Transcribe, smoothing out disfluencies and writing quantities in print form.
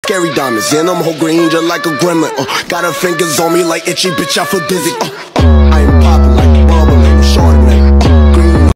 Scary diamonds, and I'm whole green just like a gremlin. Got her fingers on me like itchy, bitch, I feel dizzy.